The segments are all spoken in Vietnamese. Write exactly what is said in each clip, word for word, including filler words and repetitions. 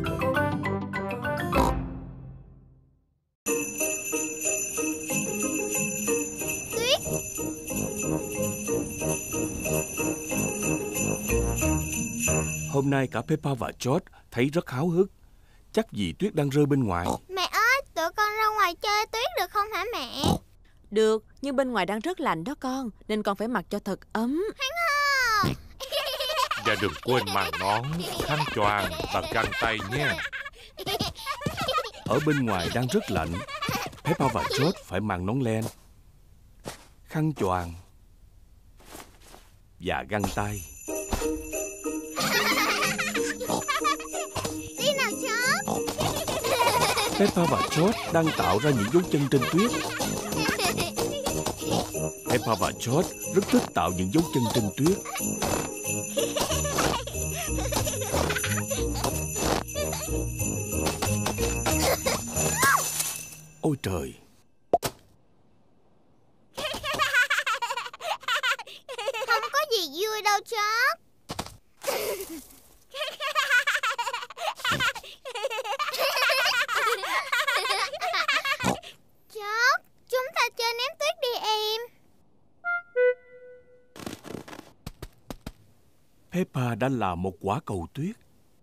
Hôm nay cả Peppa và George thấy rất háo hức. Chắc vì tuyết đang rơi bên ngoài. Mẹ ơi, tụi con ra ngoài chơi tuyết được không hả mẹ? Được, nhưng bên ngoài đang rất lạnh đó con, nên con phải mặc cho thật ấm. Và đừng quên mang nón, khăn choàng và găng tay nhé. Ở bên ngoài đang rất lạnh. Peppa và George phải mang nón len, khăn choàng và găng tay. Đi nào George. Peppa và George đang tạo ra những dấu chân trên tuyết. Peppa và George rất thích tạo những dấu chân trên tuyết. Ôi trời! Không có gì vui đâu George. George, chúng ta chơi ném tuyết đi em. Peppa đã làm một quả cầu tuyết.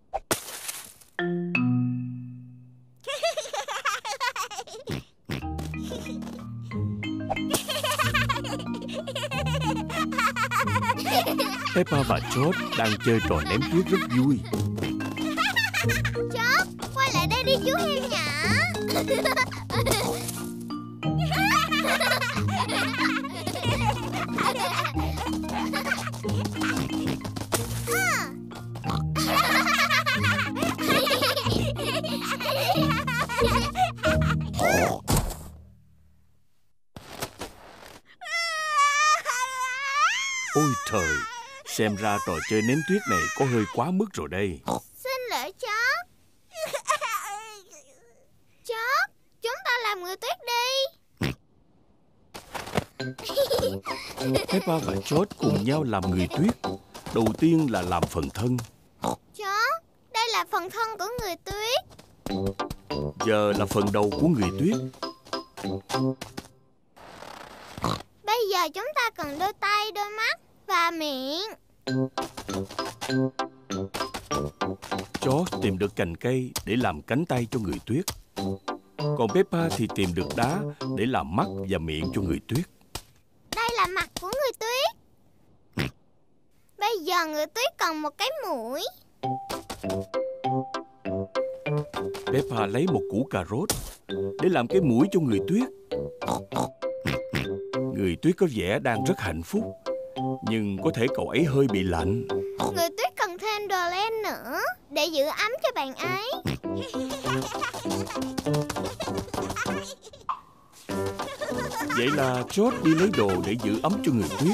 Peppa và George đang chơi trò ném tuyết rất vui. George, quay lại đây đi chú heo nhỏ. Ôi trời! Xem ra trò chơi ném tuyết này có hơi quá mức rồi đây. Xin lỗi George. George, chúng ta làm người tuyết đi. Peppa và George cùng nhau làm người tuyết. Đầu tiên là làm phần thân. George, đây là phần thân của người tuyết. Giờ là phần đầu của người tuyết. Bây giờ chúng ta cần đôi tay, đôi mắt và miệng. George tìm được cành cây để làm cánh tay cho người tuyết. Còn Peppa thì tìm được đá để làm mắt và miệng cho người tuyết. Đây là mặt của người tuyết. Bây giờ người tuyết cần một cái mũi. Peppa lấy một củ cà rốt để làm cái mũi cho người tuyết. Người tuyết có vẻ đang rất hạnh phúc, nhưng có thể cậu ấy hơi bị lạnh. Người tuyết cần thêm đồ len nữa để giữ ấm cho bạn ấy. Vậy là George đi lấy đồ để giữ ấm cho người tuyết.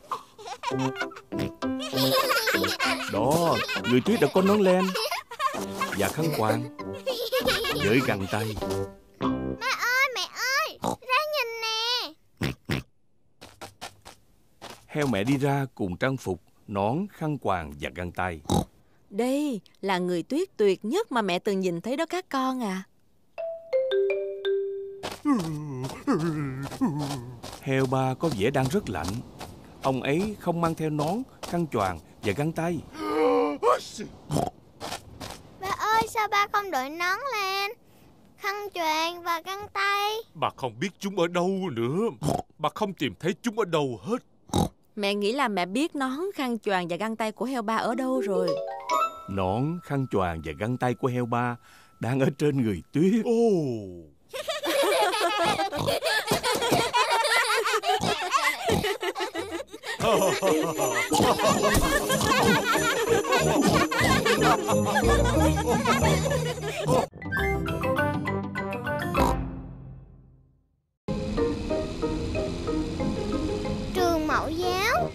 Đó, người tuyết đã có nón len và khăn quàng với găng tay. Ba ơi, mẹ ơi, ra nhìn nè. Heo mẹ đi ra cùng trang phục, nón, khăn quàng và găng tay. Đây là người tuyết tuyệt nhất mà mẹ từng nhìn thấy đó các con à. Heo ba có vẻ đang rất lạnh. Ông ấy không mang theo nón, khăn choàng và găng tay. Ba ơi, sao ba không đội nón lên, khăn choàng và găng tay? Bà không biết chúng ở đâu nữa. Bà không tìm thấy chúng ở đâu hết. Mẹ nghĩ là mẹ biết nón, khăn choàng và găng tay của heo ba ở đâu rồi. Nón, khăn choàng và găng tay của heo ba đang ở trên người tuyết. Ồ. Trường mẫu giáo.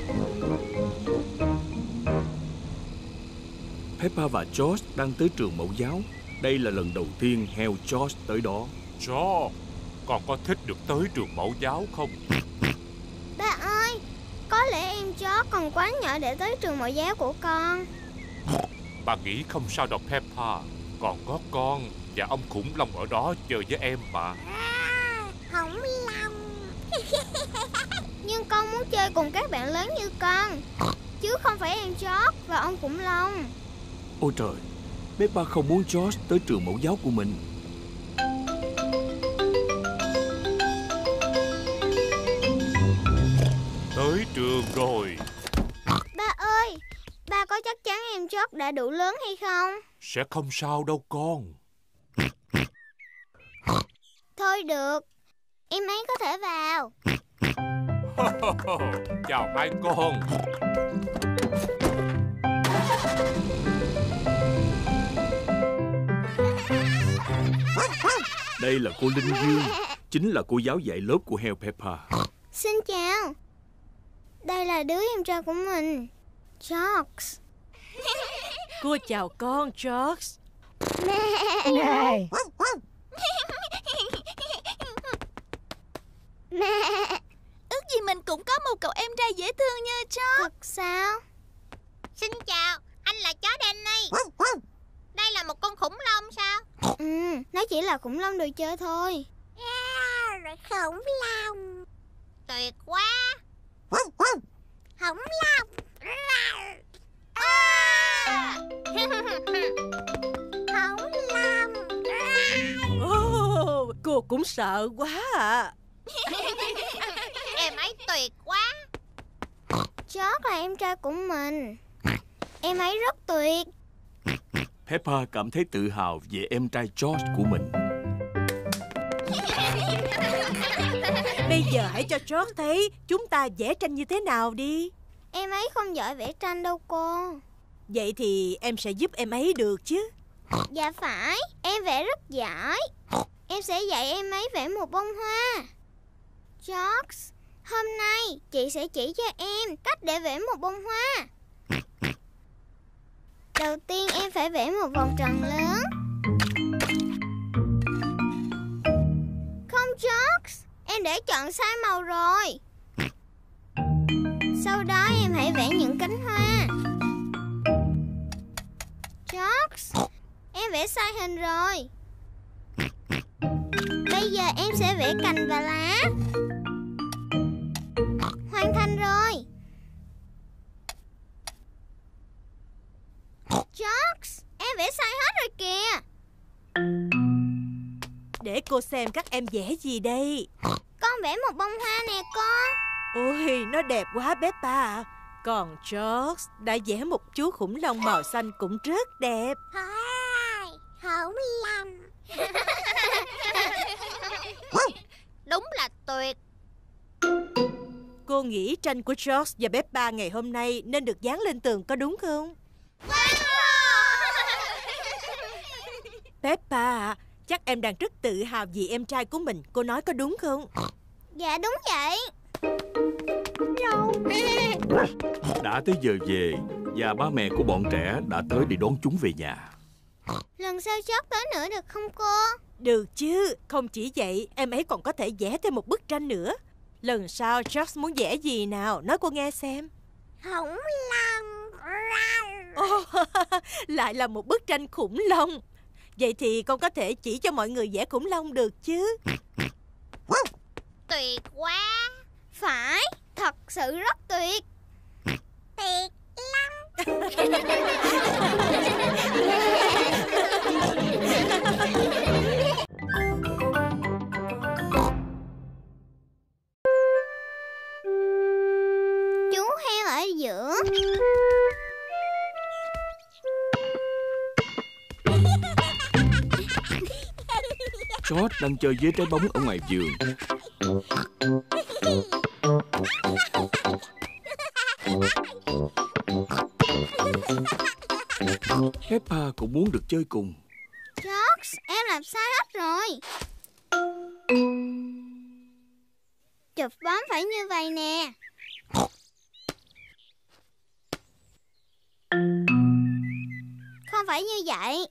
Peppa và George đang tới trường mẫu giáo. Đây là lần đầu tiên heo George tới đó. George, con có thích được tới trường mẫu giáo không? Ba ơi, có lẽ em chó còn quá nhỏ để tới trường mẫu giáo của con. Bà nghĩ không sao đâu Peppa. Còn có con và ông khủng long ở đó chơi với em mà. À, khủng long. Nhưng con muốn chơi cùng các bạn lớn như con, chứ không phải em George và ông khủng long. Ôi trời, Peppa không muốn George tới trường mẫu giáo của mình. Tới trường rồi. Ba ơi, ba có chắc chắn em George đã đủ lớn hay không? Sẽ không sao đâu con. Thôi được, em ấy có thể vào. Chào hai con. Đây là cô Linh Dương, chính là cô giáo dạy lớp của heo Peppa. Xin chào. Đây là đứa em trai của mình, George. Cô chào con, George. Mẹ. Mẹ. Ước gì mình cũng có một cậu em trai dễ thương như George. Thật sao? Xin chào, anh là chó Danny. Đây là một con khủng long sao? Ừ, nó chỉ là khủng long đồ chơi thôi. Yeah, khủng long. Tuyệt quá. Khủng long. À. Khủng long. Oh, cô cũng sợ quá à. Em ấy tuyệt quá. George là em trai của mình. Em ấy rất tuyệt. Peppa cảm thấy tự hào về em trai George của mình. Bây giờ hãy cho George thấy chúng ta vẽ tranh như thế nào đi. Em ấy không giỏi vẽ tranh đâu cô. Vậy thì em sẽ giúp em ấy được chứ. Dạ phải, em vẽ rất giỏi. Em sẽ dạy em ấy vẽ một bông hoa. George, hôm nay chị sẽ chỉ cho em cách để vẽ một bông hoa. Đầu tiên em phải vẽ một vòng tròn lớn. Không George, em đã chọn sai màu rồi. Sau đó em hãy vẽ những cánh hoa. George, em vẽ sai hình rồi. Bây giờ em sẽ vẽ cành và lá. Hoàn thành rồi. George, em vẽ sai hết rồi kìa. Để cô xem các em vẽ gì đây. Con vẽ một bông hoa nè con. Ôi, nó đẹp quá Peppa à. Còn George đã vẽ một chú khủng long màu xanh cũng rất đẹp. Khủng long. Đúng là tuyệt. Cô nghĩ tranh của George và Peppa ngày hôm nay nên được dán lên tường có đúng không? Peppa à, chắc em đang rất tự hào vì em trai của mình. Cô nói có đúng không? Dạ đúng vậy. Đã tới giờ về và ba mẹ của bọn trẻ đã tới để đón chúng về nhà. Lần sau George tới nữa được không cô? Được chứ, không chỉ vậy, em ấy còn có thể vẽ thêm một bức tranh nữa. Lần sau George muốn vẽ gì nào, nói cô nghe xem. Khủng long. Oh, lại là một bức tranh khủng long. Vậy thì con có thể chỉ cho mọi người vẽ khủng long được chứ? Tuyệt quá. Phải, thật sự rất tuyệt. Tuyệt lắm. Chú heo ở giữa. George đang chơi với trái bóng ở ngoài vườn. Peppa cũng muốn được chơi cùng. George, em làm sai hết rồi. Chụp bóng phải như vậy nè. Không phải như vậy.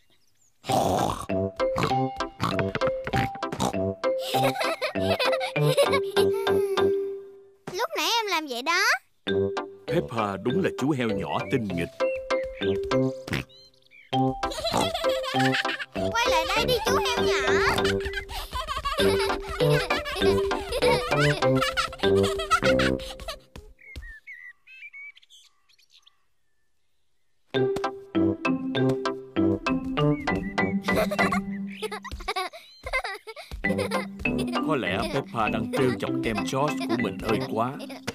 Lúc nãy em làm vậy đó. Peppa đúng là chú heo nhỏ tinh nghịch. Quay lại đây đi chú heo nhỏ. Có lẽ Peppa đang trêu chọc em George của mình hơi quá.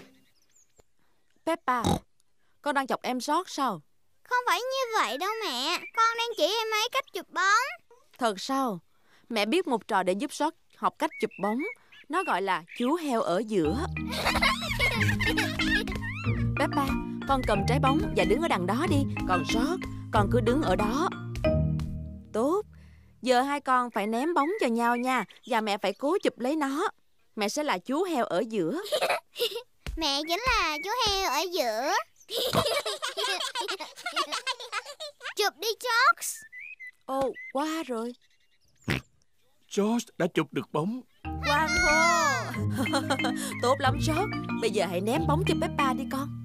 Peppa, con đang chọc em George sao? Không phải như vậy đâu mẹ. Con đang chỉ em ấy cách chụp bóng. Thật sao? Mẹ biết một trò để giúp George học cách chụp bóng. Nó gọi là chú heo ở giữa. Peppa, con cầm trái bóng và đứng ở đằng đó đi. Còn George, con cứ đứng ở đó. Tốt. Giờ hai con phải ném bóng cho nhau nha. Và mẹ phải cố chụp lấy nó. Mẹ sẽ là chú heo ở giữa. Mẹ chính là chú heo ở giữa. Chụp đi George. Ồ, qua rồi. George đã chụp được bóng. Quang hô. Tốt lắm George. Bây giờ hãy ném bóng cho Peppa đi con.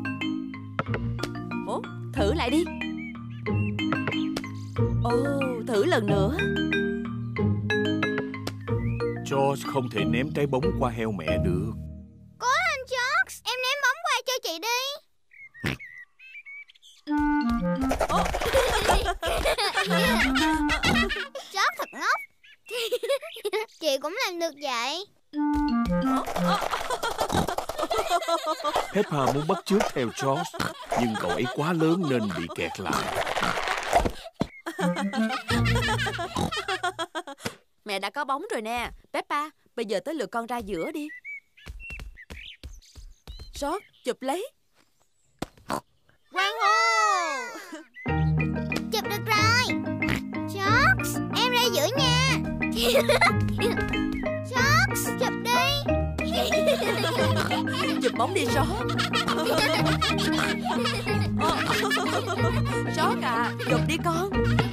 Ồ, thử lại đi. Ồ, thử lần nữa. George không thể ném trái bóng qua heo mẹ được. Cố lên George. Em ném bóng qua cho chị đi. George thật ngốc. Chị cũng làm được vậy. Peppa muốn bắt chước theo George, nhưng cậu ấy quá lớn nên bị kẹt lại. Mẹ đã có bóng rồi nè. Peppa, bây giờ tới lượt con ra giữa đi. George, chụp lấy. Quang hô. Chụp được rồi. George, em ra giữa nha. George, chụp đi. Chụp bóng đi George. George à, chụp đi con.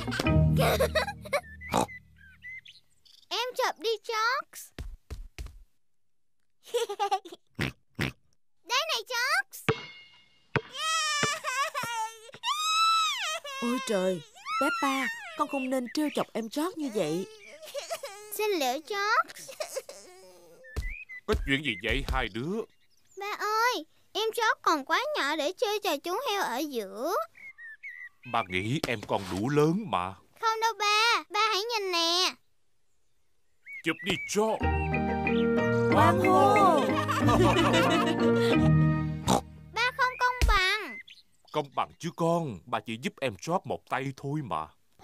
Em chụp đi George. Đây này George. Ôi trời, Peppa, con không nên trêu chọc em George như vậy. Xin lỗi George. Có chuyện gì vậy hai đứa? Ba ơi, em George còn quá nhỏ để chơi trò chú heo ở giữa. Ba nghĩ em còn đủ lớn mà. Không đâu ba, ba hãy nhìn nè. Chụp đi George. Quang hô. Ba không công bằng. Công bằng chứ con. Ba chỉ giúp em George một tay thôi mà.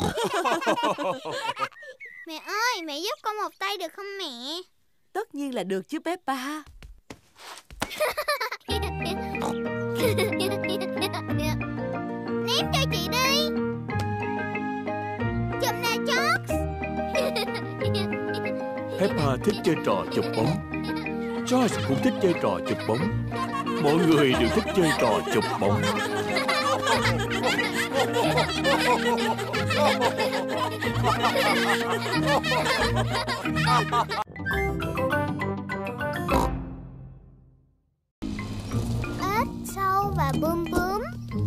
Mẹ ơi, mẹ giúp con một tay được không mẹ? Tất nhiên là được chứ Peppa. Ném cho chị đi. Chụp nè George. Peppa thích chơi trò chụp bóng. George cũng thích chơi trò chụp bóng. Mọi người đều thích chơi trò chụp bóng. Ếch, sâu và bướm bướm.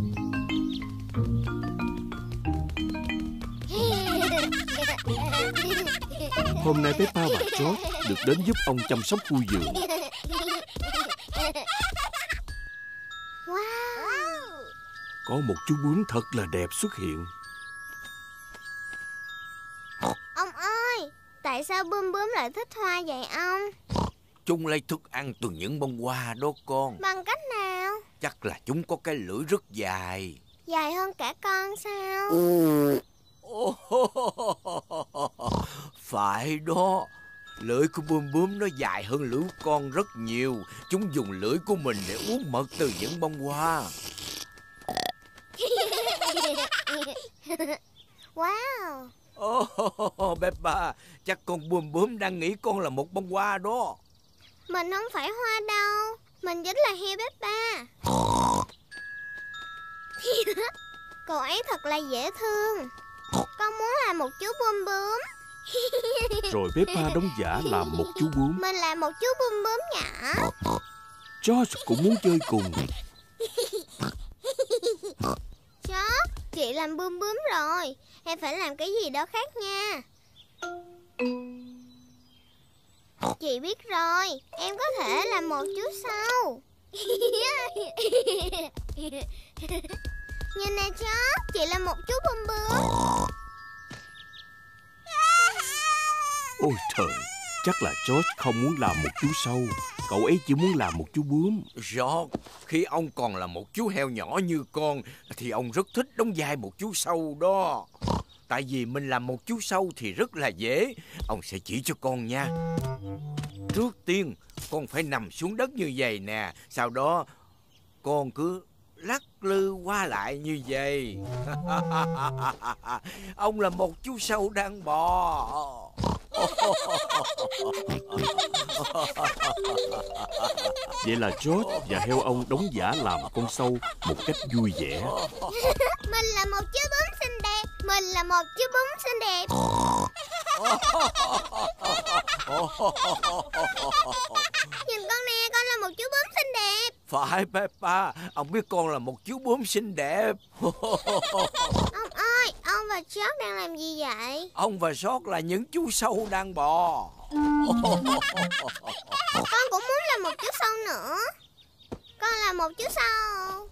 Hôm nay Peppa và George được đến giúp ông chăm sóc khu vườn. Wow. Có một chú bướm thật là đẹp xuất hiện. Ông ơi, tại sao bướm bướm lại thích hoa vậy ông? Chúng lấy thức ăn từ những bông hoa đó con. Bằng cách nào? Chắc là chúng có cái lưỡi rất dài. Dài hơn cả con sao? Phải đó. Lưỡi của bướm bướm nó dài hơn lưỡi của con rất nhiều. Chúng dùng lưỡi của mình để uống mật từ những bông hoa. Wow. Oh, Peppa, chắc con bướm bướm đang nghĩ con là một bông hoa đó. Mình không phải hoa đâu. Mình chính là heo Peppa. Cậu ấy thật là dễ thương. Con muốn làm một chú bướm bướm. Rồi Peppa đóng giả làm một chú bướm. Mình là một chú bướm bướm nhỏ. George cũng muốn chơi cùng. George, chị làm bướm bướm rồi. em phải làm cái gì đó khác nha. Chị biết rồi, em có thể là một chú sâu. Nhìn nè chó, chị là một chú bướm bướm. Ôi trời, chắc là George không muốn làm một chú sâu. Cậu ấy chỉ muốn làm một chú bướm. George, khi ông còn là một chú heo nhỏ như con thì ông rất thích đóng vai một chú sâu đó. Tại vì mình làm một chú sâu thì rất là dễ. Ông sẽ chỉ cho con nha. Trước tiên con phải nằm xuống đất như vậy nè. Sau đó con cứ lắc lư qua lại như vậy. Ông là một chú sâu đang bò. Vậy là George và heo ông đóng giả làm con sâu một cách vui vẻ. Mình là một chú bướm xinh đẹp. Mình là một chú bướm xinh đẹp. Nhìn con nè, con là một chú bướm xinh đẹp. Phải Peppa, ông biết con là một chú bướm xinh đẹp. Ông ơi, ông và George đang làm gì vậy? Ông và George là những chú sâu đang bò. Con cũng muốn là một chú sâu nữa. Con là một chú sâu.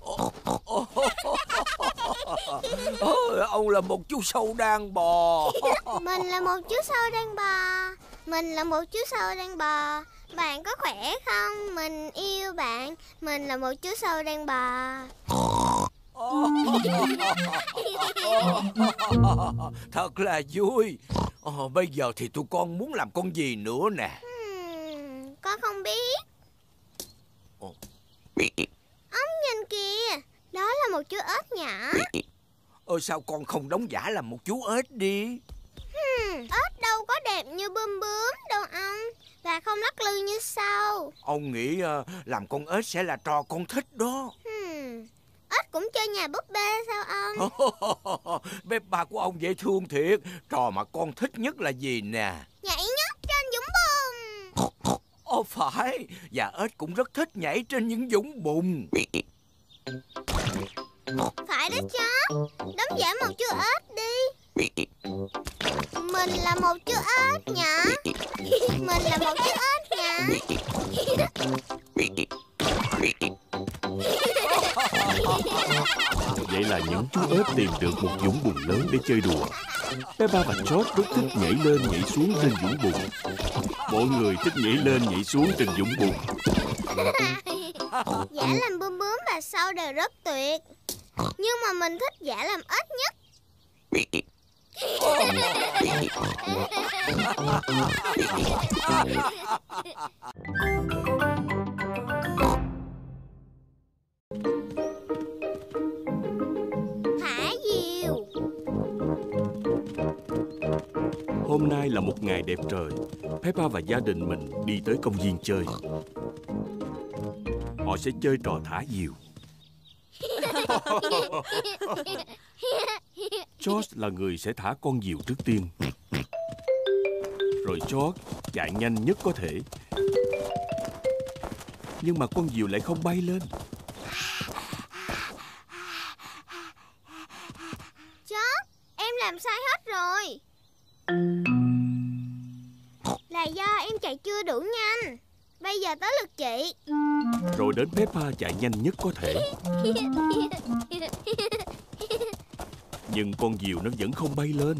Ông là một chú sâu đang bò. Mình là một chú sâu đang bò. Mình là một chú sâu đang bò. Bạn có khỏe không? Mình yêu bạn. Mình là một chú sâu đang bò. Thật là vui. Ờ, bây giờ thì tụi con muốn làm con gì nữa nè? Hmm, con không biết. Ồ. Ông nhìn kìa, đó là một chú ếch nhỏ. Ờ, sao con không đóng giả làm một chú ếch đi? Hmm, ếch đâu có đẹp như bướm bướm đâu ông. Và không lắc lư như sâu. Ông nghĩ uh, làm con ếch sẽ là trò con thích đó. Hmm, ếch cũng chơi nhà búp bê sao ông? Peppa của ông dễ thương thiệt. Trò mà con thích nhất là gì nè? Nhảy nhót trên dũng bùn. Ồ phải, và ếch cũng rất thích nhảy trên những dũng bùn. Phải đó chó, đóng giả một chú ếch đi. Mình là một chú ếch nhỏ. Mình là một chú ếch nhỏ. Vậy là những chú ếch tìm được một dũng bùn lớn để chơi đùa. Peppa và George rất thích nhảy lên nhảy xuống trên dũng bùn. Mọi người thích nhảy lên nhảy xuống trên dũng bùn. Giả làm bướm bướm và sâu đều rất tuyệt. Nhưng mà mình thích giả làm ếch nhất. Thả diều. Hôm nay là một ngày đẹp trời. Peppa và gia đình mình đi tới công viên chơi. Họ sẽ chơi trò thả diều. George là người sẽ thả con diều trước tiên. Rồi George chạy nhanh nhất có thể. Nhưng mà con diều lại không bay lên. George, em làm sai hết rồi. Là do em chạy chưa đủ nhanh. Bây giờ tới lượt chị. Rồi đến Peppa chạy nhanh nhất có thể. Nhưng con diều nó vẫn không bay lên.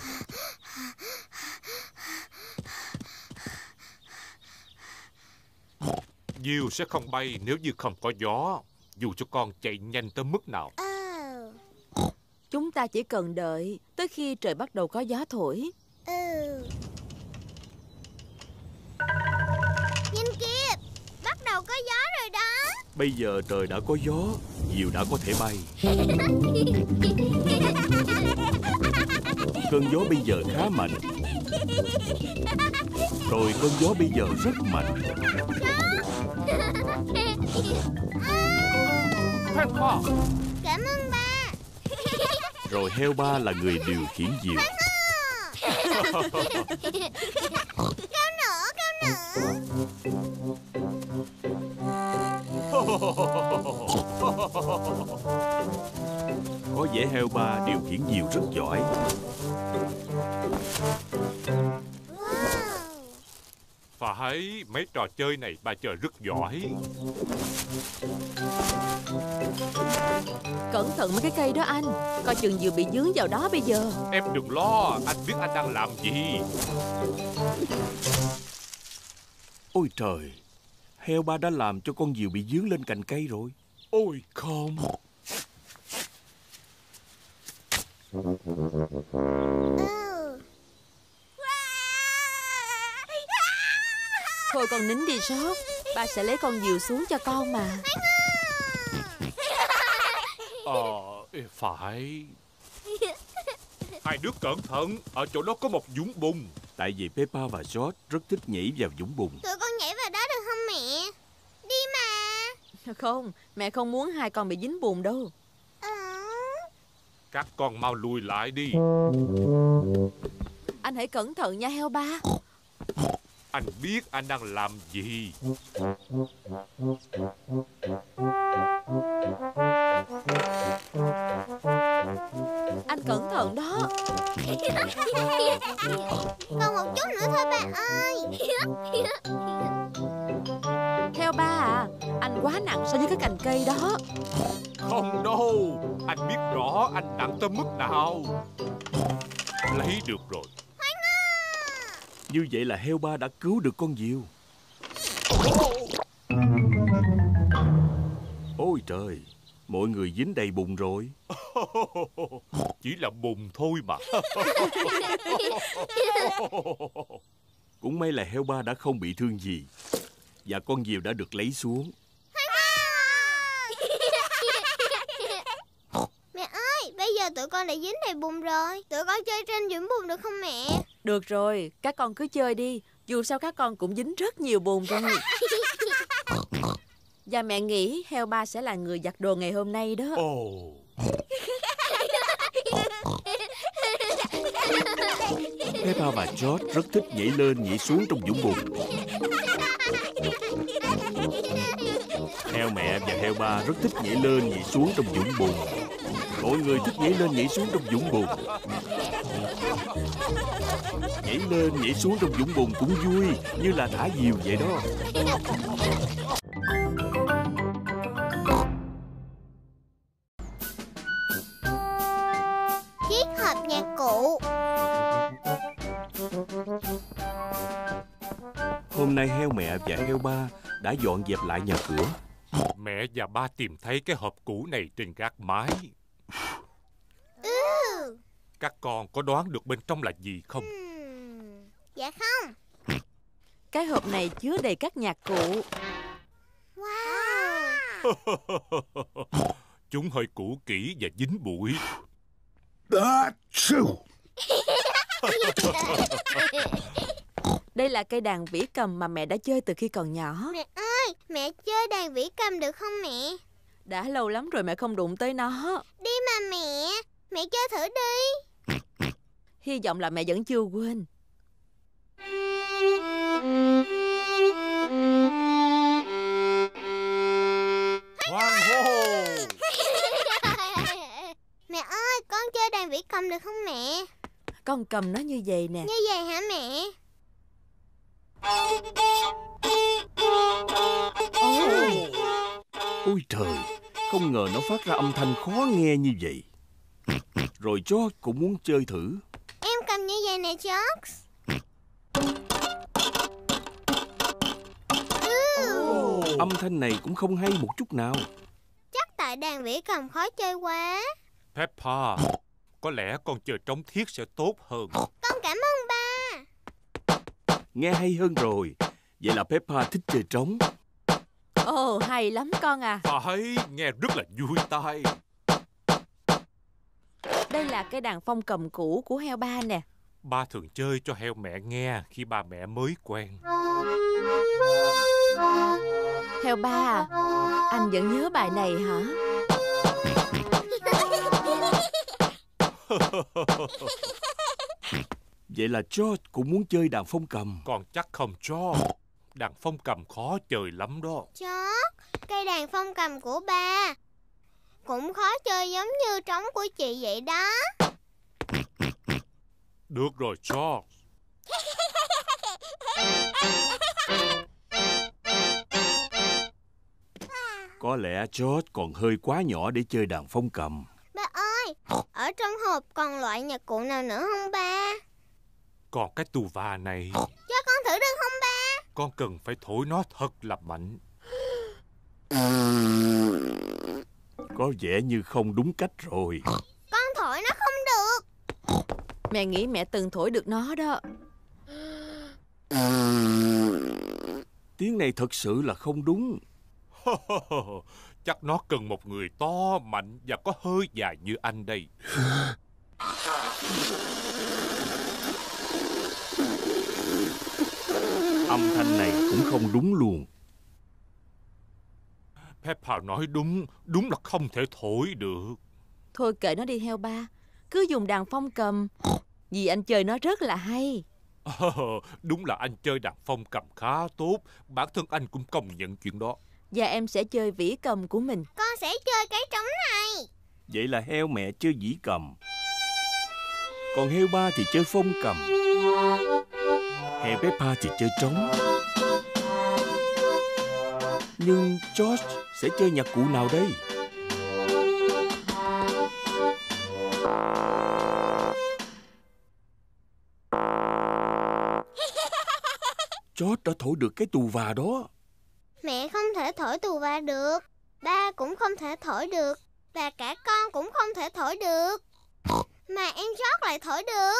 Diều sẽ không bay nếu như không có gió, dù cho con chạy nhanh tới mức nào. Oh. Chúng ta chỉ cần đợi tới khi trời bắt đầu có gió thổi. Ừ. Nhìn kìa, bắt đầu có gió rồi đó. Bây giờ trời đã có gió, diều đã có thể bay. Cơn gió bây giờ khá mạnh. Rồi cơn gió bây giờ rất mạnh. Peppa! Cảm ơn ba. Rồi heo ba là người điều khiển diều. Cao nữa, cao nữa. Có Có vẻ heo ba điều khiển diều rất giỏi. Phải, mấy trò chơi này ba chơi rất giỏi. Cẩn thận mấy cái cây đó anh. Coi chừng diều bị dướng vào đó bây giờ. Em đừng lo, anh biết anh đang làm gì. Ôi trời, heo ba đã làm cho con diều bị dướng lên cành cây rồi. Ôi không. Thôi con nín đi Sót. Ba sẽ lấy con diều xuống cho con mà. Ờ, phải. Hai đứa cẩn thận, ở chỗ đó có một vũng bùn. Tại vì Peppa và George rất thích nhảy vào vũng bùn. Tụi con nhảy vào đó được không mẹ? Đi mà. Không, mẹ không muốn hai con bị dính bùn đâu. Ờ. Các con mau lùi lại đi. Anh hãy cẩn thận nha heo ba. Anh biết anh đang làm gì. Anh cẩn thận đó. Còn một chút nữa thôi ba ơi. Heo ba à, anh quá nặng so với cái cành cây đó. Không đâu, anh biết rõ anh nặng tới mức nào. Lấy được rồi. Như vậy là heo ba đã cứu được con diều. Ôi trời, mọi người dính đầy bùn rồi. Chỉ là bùn thôi mà. Cũng may là heo ba đã không bị thương gì. Và con diều đã được lấy xuống. Mẹ ơi, bây giờ tụi con đã dính đầy bùn rồi. Tụi con chơi trên vũng bùn được không mẹ? Được rồi, các con cứ chơi đi. Dù sao các con cũng dính rất nhiều bùn rồi. Và mẹ nghĩ heo ba sẽ là người giặt đồ ngày hôm nay đó. Ồ. Peppa và George rất thích nhảy lên nhảy xuống trong vũng bùn. Heo mẹ và heo ba rất thích nhảy lên nhảy xuống trong vũng bùn. Mọi người thích nhảy lên nhảy xuống trong vũng bùn. Nhảy lên nhảy xuống trong vũng bùn cũng vui, như là thả diều vậy đó. Chiếc hộp nhạc cụ. Hôm nay heo mẹ và heo ba đã dọn dẹp lại nhà cửa. Mẹ và ba tìm thấy cái hộp cũ này trên gác mái. Ừ. Các con có đoán được bên trong là gì không? Hmm. Dạ không. Cái hộp này chứa đầy các nhạc cụ. Wow. Chúng hơi cũ kỹ và dính bụi. Đây là cây đàn vĩ cầm mà mẹ đã chơi từ khi còn nhỏ. Mẹ ơi, mẹ chơi đàn vĩ cầm được không mẹ? Đã lâu lắm rồi mẹ không đụng tới nó. Đi mà mẹ, mẹ chơi thử đi. Hy vọng là mẹ vẫn chưa quên. Hoan hô! Mẹ ơi, con chơi đàn vĩ cầm được không mẹ? Con cầm nó như vậy nè. Như vậy hả mẹ? Ôi, Ôi trời, không ngờ nó phát ra âm thanh khó nghe như vậy. Rồi George cũng muốn chơi thử. Em cầm như vậy nè George. Ừ. Âm thanh này cũng không hay một chút nào. Chắc tại đàn vĩ cầm khó chơi quá. Peppa, có lẽ con chơi trống thiết sẽ tốt hơn. Con cảm ơn ba. Nghe hay hơn rồi. Vậy là Peppa thích chơi trống. ồ, hay lắm con à. Phải, nghe rất là vui tai. Đây là cây đàn phong cầm cũ của heo ba nè. Ba thường chơi cho heo mẹ nghe khi ba mẹ mới quen. Heo ba à, anh vẫn nhớ bài này hả? Vậy là George cũng muốn chơi đàn phong cầm. Con chắc không cho. Đàn phong cầm khó chơi lắm đó. George, cây đàn phong cầm của ba. cũng khó chơi giống như trống của chị vậy đó. Được rồi George. Có lẽ George còn hơi quá nhỏ để chơi đàn phong cầm. Ba ơi, ở trong hộp còn loại nhạc cụ nào nữa không ba? Còn cái tù và này. Cho con thử được không ba? Con cần phải thổi nó thật là mạnh. Có vẻ như không đúng cách rồi. Con thổi nó không được. Mẹ nghĩ mẹ từng thổi được nó đó. Tiếng này thật sự là không đúng. Chắc nó cần một người to, mạnh và có hơi dài như anh đây. Âm thanh này cũng không đúng luôn. Peppa nói đúng, đúng là không thể thổi được. Thôi kệ nó đi heo ba. Cứ dùng đàn phong cầm. Vì anh chơi nó rất là hay. Đúng là anh chơi đàn phong cầm khá tốt. Bản thân anh cũng công nhận chuyện đó. Và em sẽ chơi vĩ cầm của mình. Con sẽ chơi cái trống này. Vậy là heo mẹ chơi vĩ cầm, còn heo ba thì chơi phong cầm. Heo Peppa thì chơi trống. Nhưng George sẽ chơi nhạc cụ nào đây? George đã thổi được cái tù và đó. Mẹ không thể thổi tù va được. Ba cũng không thể thổi được. Và cả con cũng không thể thổi được. Mà em George lại thổi được.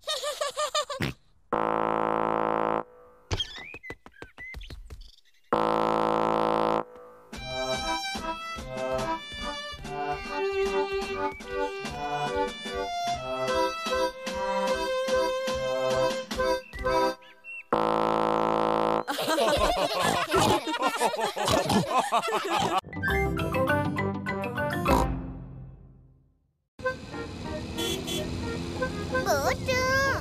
Bữa trưa.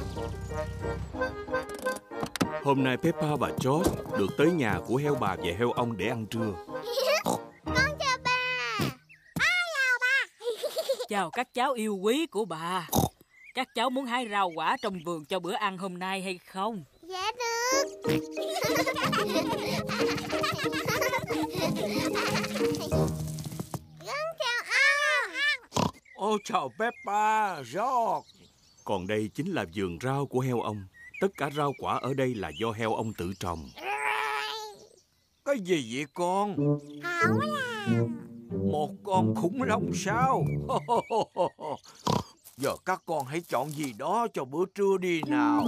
Hôm nay Peppa và George được tới nhà của heo bà và heo ông để ăn trưa. Con chào bà. À, chào ba. Chào các cháu yêu quý của bà. Các cháu muốn hái rau quả trong vườn cho bữa ăn hôm nay hay không? Dạ được. Con chào ông. Ô chào Peppa, George. Còn đây chính là vườn rau của heo ông. Tất cả rau quả ở đây là do heo ông tự trồng. Cái gì vậy con? Ổng là Một con khủng long sao? Giờ các con hãy chọn gì đó cho bữa trưa đi nào.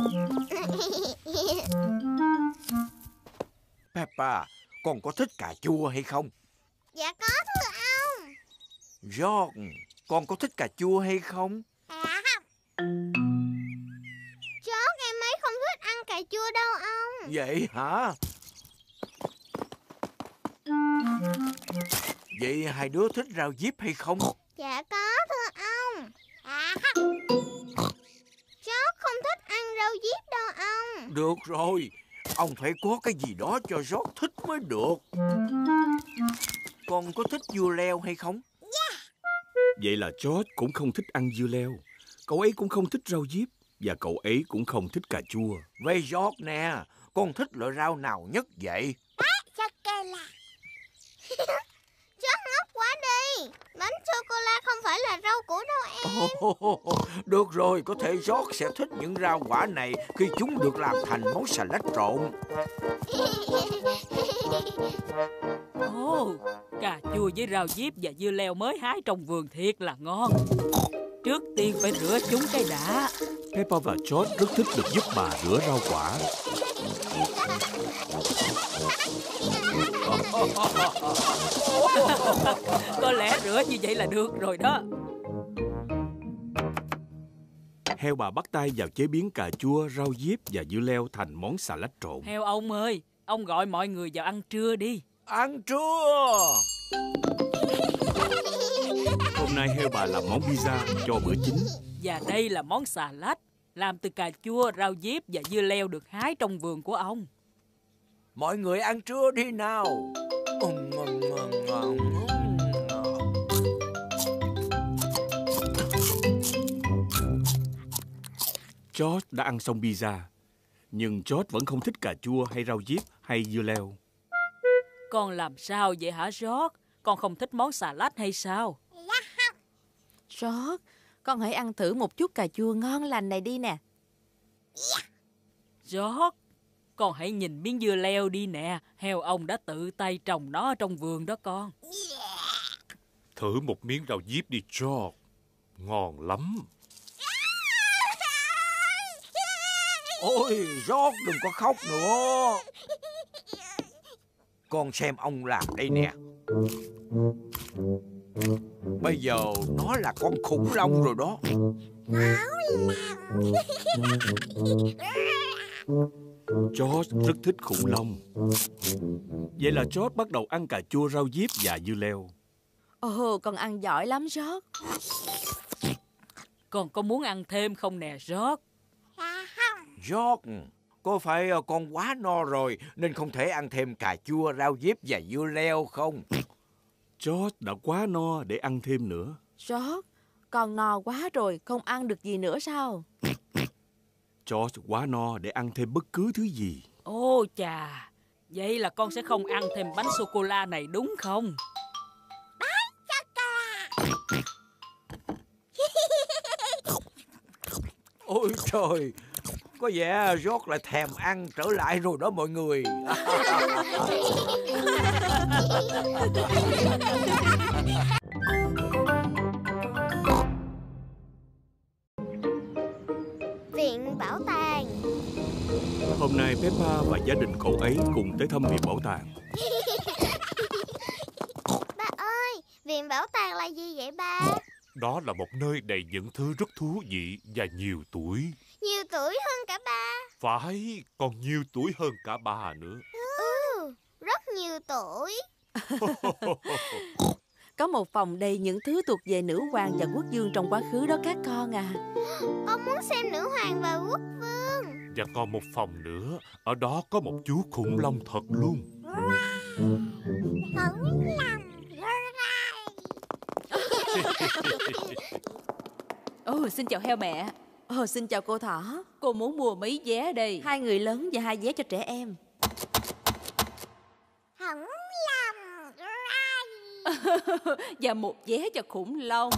Peppa, con có thích cà chua hay không? Dạ có thưa ông. George, con có thích cà chua hay không? Dạ không. George, em ấy không thích ăn cà chua đâu ông. Vậy hả? Vậy hai đứa thích rau diếp hay không? Dạ có thưa ông. À không. George không thích ăn rau diếp đâu ông. Được rồi, ông phải có cái gì đó cho George thích mới được. Con có thích dưa leo hay không? Vậy là George cũng không thích ăn dưa leo. Cậu ấy cũng không thích rau diếp. Và cậu ấy cũng không thích cà chua. Vậy George nè, con thích loại rau nào nhất vậy? Sô-cô-la. George ngốc quá đi. Bánh sô-cô-la không phải là rau củ đâu em. Oh, được rồi, có thể George sẽ thích những rau quả này khi chúng được làm thành món xà lách trộn. Ồ, oh, cà chua với rau diếp và dưa leo mới hái trong vườn thiệt là ngon. Trước tiên phải rửa chúng cái đã. Peppa và George rất thích được giúp bà rửa rau quả. Có lẽ rửa như vậy là được rồi đó. Heo bà bắt tay vào chế biến cà chua, rau diếp và dưa leo thành món xà lách trộn. Heo ông ơi, ông gọi mọi người vào ăn trưa đi. Ăn trưa. Hôm nay heo bà làm món pizza cho bữa chính. Và đây là món xà lách làm từ cà chua, rau diếp và dưa leo được hái trong vườn của ông. Mọi người ăn trưa đi nào. George đã ăn xong pizza, nhưng George vẫn không thích cà chua hay rau diếp hay dưa leo. Con làm sao vậy hả George? Con không thích món xà lách hay sao? George, con hãy ăn thử một chút cà chua ngon lành này đi nè. George, con hãy nhìn miếng dưa leo đi nè. Heo ông đã tự tay trồng nó ở trong vườn đó con. Thử một miếng rau diếp đi George. Ngon lắm. Ôi, George đừng có khóc nữa. Con xem ông làm đây nè. Bây giờ nó là con khủng long rồi đó. George rất thích khủng long. Vậy là George bắt đầu ăn cà chua, rau diếp và dưa leo. Ồ, con ăn giỏi lắm George. Con có muốn ăn thêm không nè George? George, có phải con quá no rồi nên không thể ăn thêm cà chua, rau diếp và dưa leo không? George đã quá no để ăn thêm nữa. George, con no quá rồi, không ăn được gì nữa sao? George quá no để ăn thêm bất cứ thứ gì. Ô chà, vậy là con sẽ không ăn thêm bánh sô-cô-la này đúng không? Ôi trời, có vẻ George lại thèm ăn trở lại rồi đó mọi người. Viện bảo tàng. Hôm nay Peppa và gia đình cậu ấy cùng tới thăm viện bảo tàng. Ba ơi, viện bảo tàng là gì vậy ba? Đó là một nơi đầy những thứ rất thú vị và nhiều tuổi. Nhiều tuổi hơn cả ba. Phải, còn nhiều tuổi hơn cả ba nữa. Ừ, rất nhiều tuổi. Có một phòng đầy những thứ thuộc về nữ hoàng và quốc vương trong quá khứ đó các con à. Con muốn xem nữ hoàng và quốc vương. Và còn một phòng nữa, ở đó có một chú khủng long thật luôn. Khủng long. Ồ, xin chào heo mẹ. Ồ, xin chào cô thỏ. Cô muốn mua mấy vé đây? Hai người lớn và hai vé cho trẻ em. Khủng long. Và một vé cho khủng long.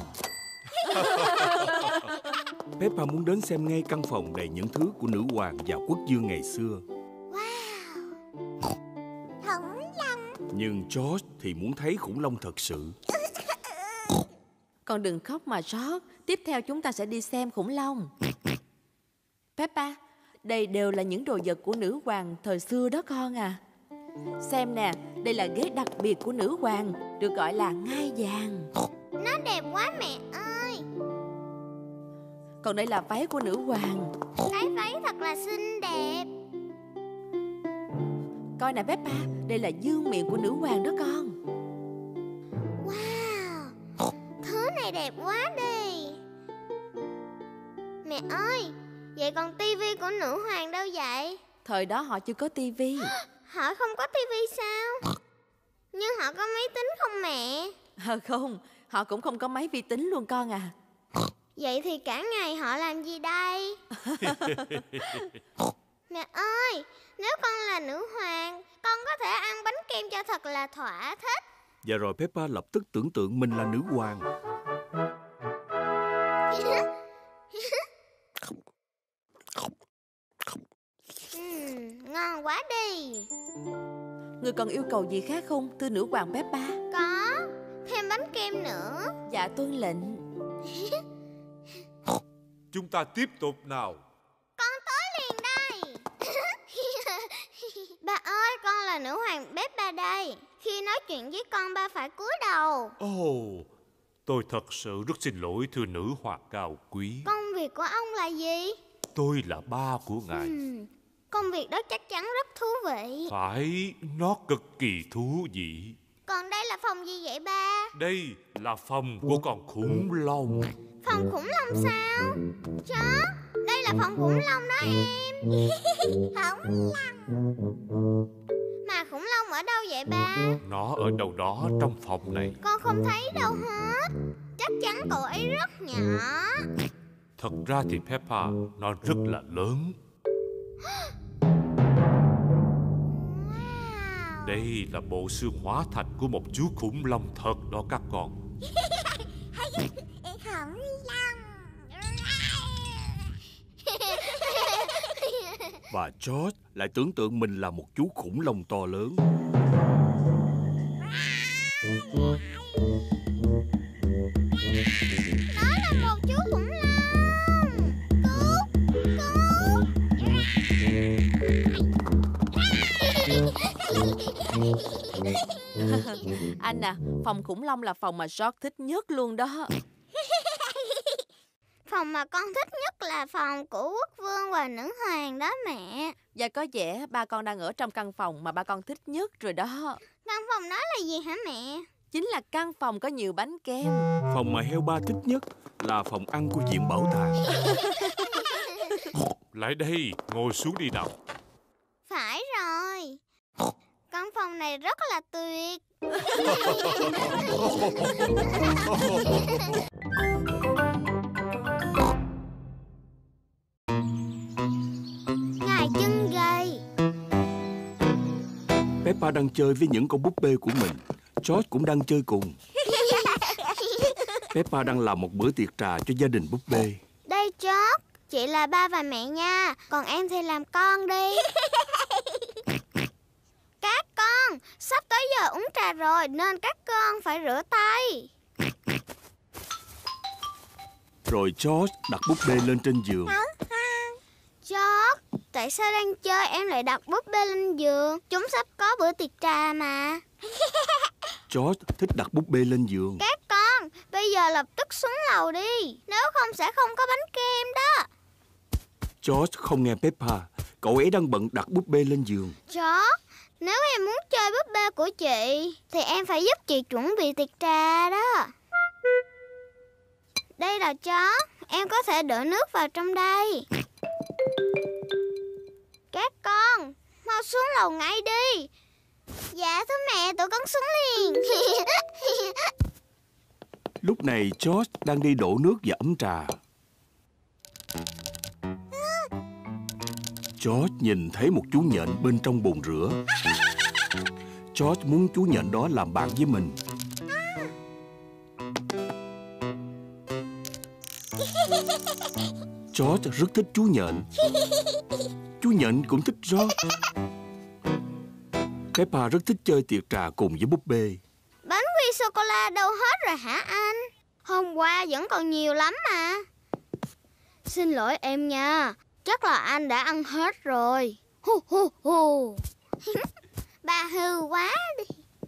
Peppa muốn đến xem ngay căn phòng đầy những thứ của nữ hoàng và quốc vương ngày xưa. Wow. Khủng long. Nhưng George thì muốn thấy khủng long thật sự. Con đừng khóc mà George. Tiếp theo chúng ta sẽ đi xem khủng long. Peppa, đây đều là những đồ vật của nữ hoàng thời xưa đó con à. Xem nè, đây là ghế đặc biệt của nữ hoàng, được gọi là ngai vàng. Nó đẹp quá mẹ ơi. Còn đây là váy của nữ hoàng. Cái váy thật là xinh đẹp. Coi nè Peppa, đây là dương miệng của nữ hoàng đó con. Wow, thứ này đẹp quá đi. Mẹ ơi, vậy còn tivi của nữ hoàng đâu vậy? Thời đó họ chưa có tivi. Họ không có tivi sao? Nhưng họ có máy tính không mẹ? À, không, họ cũng không có máy vi tính luôn con à. Vậy thì cả ngày họ làm gì đây? Mẹ ơi, nếu con là nữ hoàng, con có thể ăn bánh kem cho thật là thỏa thích. Và rồi Peppa lập tức tưởng tượng mình là nữ hoàng. uhm, ngon quá đi. Người còn yêu cầu gì khác không, thưa nữ hoàng Peppa? Có, thêm bánh kem nữa. Dạ tuân lệnh. Chúng ta tiếp tục nào. Con tới liền đây. Ba ơi, con là nữ hoàng Peppa đây. Khi nói chuyện với con, ba phải cúi đầu. Ồ, oh, tôi thật sự rất xin lỗi thưa nữ hoàng cao quý. Công việc của ông là gì? Tôi là ba của ngài. uhm, Công việc đó chắc chắn rất thú vị. Phải, nó cực kỳ thú vị. Còn đây là phòng gì vậy ba? Đây là phòng của con khủng long. Phòng khủng long sao? Chó, đây là phòng khủng long đó em. Khủng long. Mà khủng long ở đâu vậy ba? Nó ở đâu đó trong phòng này. Con không thấy đâu hết. Chắc chắn cậu ấy rất nhỏ. Thật ra thì Peppa nó rất là lớn. Đây là bộ xương hóa thạch của một chú khủng long thật đó các con. Khủng long. Và George lại tưởng tượng mình là một chú khủng long to lớn. Đó là một chú khủng long. Cứu, cứu. Anh à, phòng khủng long là phòng mà George thích nhất luôn đó. Phòng mà con thích nhất là phòng của quốc vương và nữ hoàng đó mẹ. Và có vẻ ba con đang ở trong căn phòng mà ba con thích nhất rồi đó. Căn phòng đó là gì hả mẹ? Chính là căn phòng có nhiều bánh kem. Phòng mà heo ba thích nhất là phòng ăn của viện bảo tàng. Lại đây, ngồi xuống đi nào. Phải rồi. Căn phòng này rất là tuyệt. Ngài chân gầy. Peppa đang chơi với những con búp bê của mình. George cũng đang chơi cùng. Peppa đang làm một bữa tiệc trà cho gia đình búp bê. Đây George, chị là ba và mẹ nha. Còn em thì làm con đi. Các con, sắp tới giờ uống trà rồi nên các con phải rửa tay. Rồi George đặt búp bê lên trên giường. George, tại sao đang chơi em lại đặt búp bê lên giường? Chúng sắp có bữa tiệc trà mà. George thích đặt búp bê lên giường. Các con, bây giờ lập tức xuống lầu đi. Nếu không sẽ không có bánh kem đó. George không nghe Peppa. Cậu ấy đang bận đặt búp bê lên giường. George, nếu em muốn chơi búp bê của chị thì em phải giúp chị chuẩn bị tiệc trà đó. Đây là George, em có thể đổ nước vào trong đây. Các con, mau xuống lầu ngay đi. Dạ thưa mẹ, tụi con xuống liền. Lúc này George đang đi đổ nước và ấm trà. George nhìn thấy một chú nhện bên trong bồn rửa. George muốn chú nhện đó làm bạn với mình. George rất thích chú nhện. Chú nhện cũng thích George. Peppa rất thích chơi tiệc trà cùng với búp bê. Bánh quy sô-cô-la đâu hết rồi hả anh? Hôm qua vẫn còn nhiều lắm mà. Xin lỗi em nha. Chắc là anh đã ăn hết rồi. Hu hu hu. Bà hư quá đi.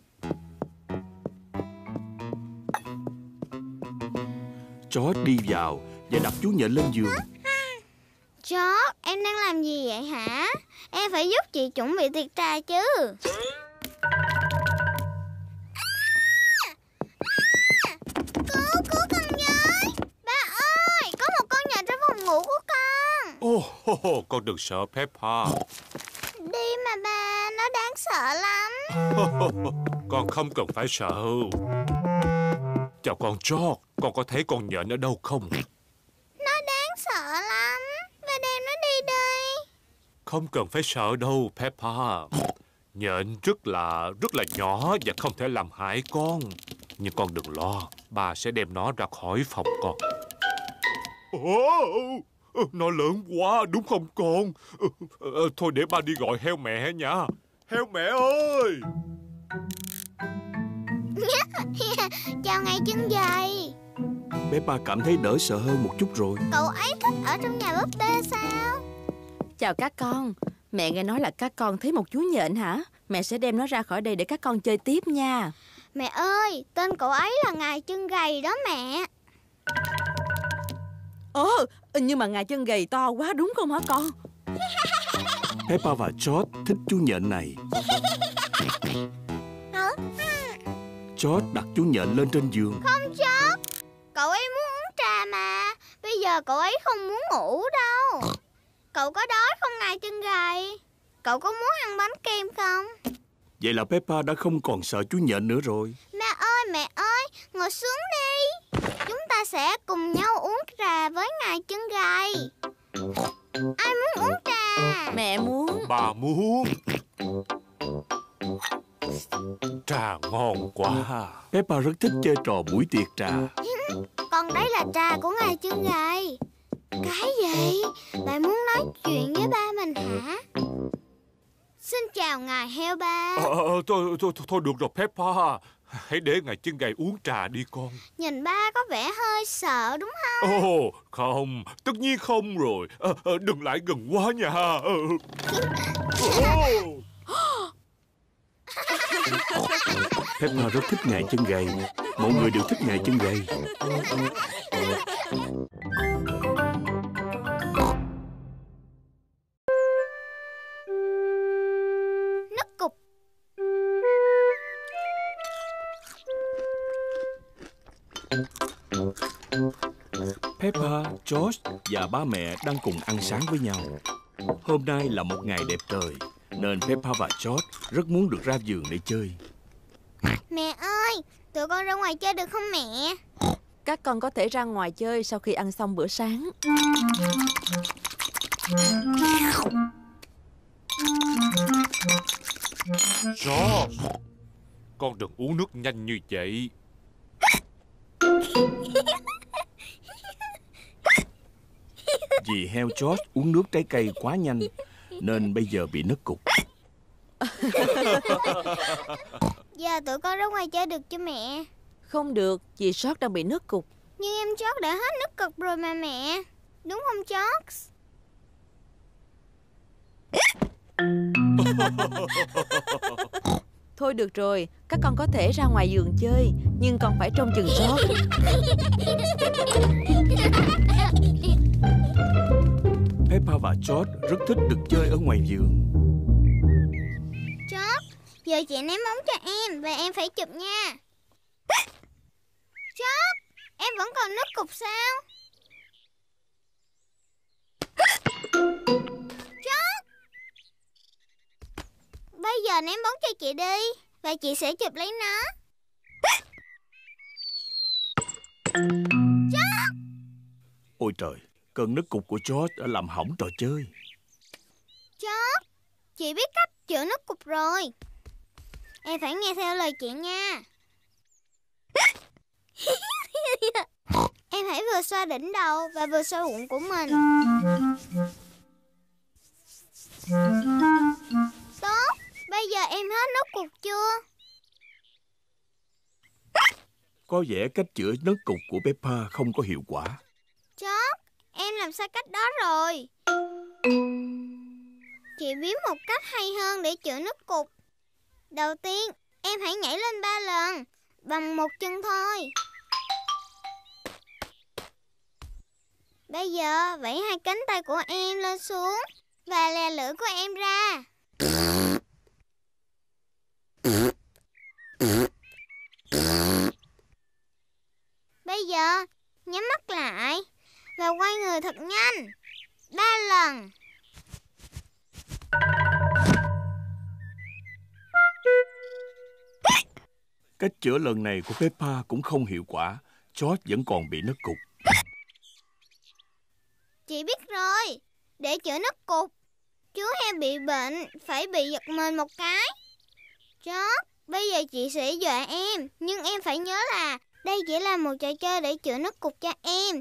George đi vào và đặt chú nhện lên giường. George, em đang làm gì vậy hả? Em phải giúp chị chuẩn bị tiệc trà chứ. Cứu, cứu con với. Ba ơi, có một con nhện trong phòng ngủ của con. Ô, oh, oh, oh, con đừng sợ Peppa. Đi mà ba, nó đáng sợ lắm. Con không cần phải sợ. Chào con George, con có thấy con nhện ở đâu không? Nó đáng sợ lắm. Ba đem nó đi đây. Không cần phải sợ đâu Peppa. Nhện rất là rất là nhỏ và không thể làm hại con. Nhưng con đừng lo, bà sẽ đem nó ra khỏi phòng con. Oh, nó lớn quá đúng không con? Thôi để ba đi gọi heo mẹ nha. Heo mẹ ơi. Chào ngày chân dài. Peppa cảm thấy đỡ sợ hơn một chút rồi. Cậu ấy thích ở trong nhà búp bê sao? Chào các con. Mẹ nghe nói là các con thấy một chú nhện hả? Mẹ sẽ đem nó ra khỏi đây để các con chơi tiếp nha. Mẹ ơi, tên cậu ấy là Ngài Chân Gầy đó mẹ. Ồ, nhưng mà Ngài Chân Gầy to quá đúng không hả con? Peppa và George thích chú nhện này. George đặt chú nhện lên trên giường. Không George, cậu ấy muốn uống trà mà. Bây giờ cậu ấy không muốn ngủ đâu. Cậu có đói không Ngài Chân Gầy? Cậu có muốn ăn bánh kem không? Vậy là Peppa đã không còn sợ chú nhện nữa rồi. Mẹ ơi, mẹ ơi, ngồi xuống đi. chúng ta sẽ cùng nhau uống trà với ngài chân gầy. Ai muốn uống trà? Mẹ muốn. Bà muốn. Trà ngon quá. Peppa rất thích chơi trò buổi tiệc trà. Còn đây là trà của ngài chân gầy. Cái gì? Bạn muốn nói chuyện với ba mình hả? Xin chào ngài heo ba. Ờ, ờ, thôi, thôi, thôi được rồi Peppa. Hãy để ngài chân gầy uống trà đi con. Nhìn ba có vẻ hơi sợ đúng không? Ồ, không, tất nhiên không rồi. Ờ, ờ, đừng lại gần quá nha. Ờ. Peppa rất thích ngài chân gầy. Mọi người đều thích ngài chân gầy. Nứt cục. Peppa, George và ba mẹ đang cùng ăn sáng với nhau. Hôm nay là một ngày đẹp trời, nên Peppa và George rất muốn được ra vườn để chơi. Mẹ ơi, tụi con ra ngoài chơi được không mẹ? Các con có thể ra ngoài chơi sau khi ăn xong bữa sáng. George, con đừng uống nước nhanh như vậy. Vì heo George uống nước trái cây quá nhanh, nên bây giờ bị nứt cục. Giờ tụi con ra ngoài chơi được chưa mẹ? Không được, vì George đang bị nứt cục. Nhưng em George đã hết nứt cục rồi mà mẹ. Đúng không George? Thôi được rồi, các con có thể ra ngoài vườn chơi, nhưng còn phải trông chừng George. Peppa và George rất thích được chơi ở ngoài vườn. George, giờ chị ném bóng cho em và em phải chụp nha. George, em vẫn còn nứt cục sao? George, bây giờ ném bóng cho chị đi và chị sẽ chụp lấy nó. George! Ôi trời, cơn nứt cục của George đã làm hỏng trò chơi. George, chị biết cách chữa nứt cục rồi. Em phải nghe theo lời chị nha. Em hãy vừa xoa đỉnh đầu và vừa xoa bụng của mình. Tốt, bây giờ em hết nứt cục chưa? Có vẻ cách chữa nứt cục của Peppa không có hiệu quả. George, em làm sai cách đó rồi. Chị biết một cách hay hơn để chữa nứt cục. Đầu tiên, em hãy nhảy lên ba lần bằng một chân thôi. Bây giờ vẫy hai cánh tay của em lên xuống và lè lưỡi của em ra. Bây giờ nhắm mắt lại và quay người thật nhanh. Ba lần. Cách chữa lần này của Peppa cũng không hiệu quả. George vẫn còn bị nứt cục. Chị biết rồi. Để chữa nứt cục, chú heo bị bệnh phải bị giật mình một cái. George, bây giờ chị sẽ dọa em, nhưng em phải nhớ là đây chỉ là một trò chơi để chữa nứt cục cho em.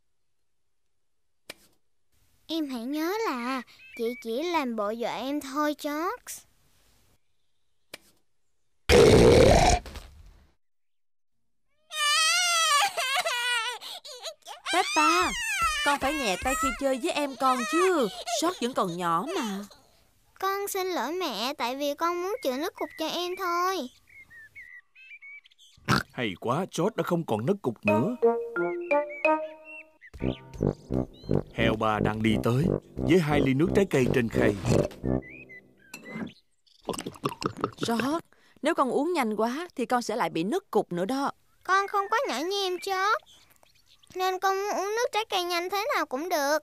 Em hãy nhớ là chị chỉ làm bộ dọa em thôi, George. Peppa, con phải nhẹ tay khi chơi với em con chứ. George vẫn còn nhỏ mà. Con xin lỗi mẹ, tại vì con muốn chữa nứt cục cho em thôi. Hay quá, George đã không còn nứt cục nữa. Heo ba đang đi tới với hai ly nước trái cây trên khay. George, nếu con uống nhanh quá thì con sẽ lại bị nứt cục nữa đó. Con không có nhỏ như em George, nên con muốn uống nước trái cây nhanh thế nào cũng được.